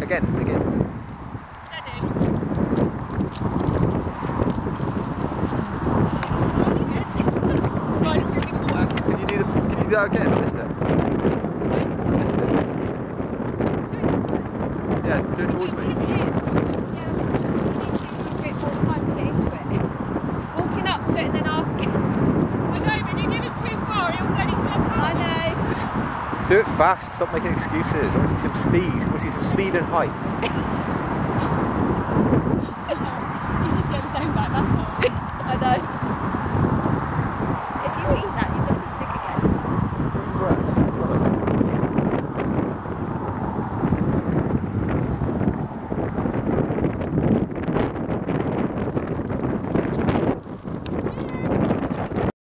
Again. Steady. Right, let's go to the water. Can you do that again? I missed it. Yeah, do it towards me. Walking up to it and then asking. I know, when you give it too far, you'll let it jump out. I know. Just do it fast. Stop making excuses. I want to see some speed. I want to see some speed and height.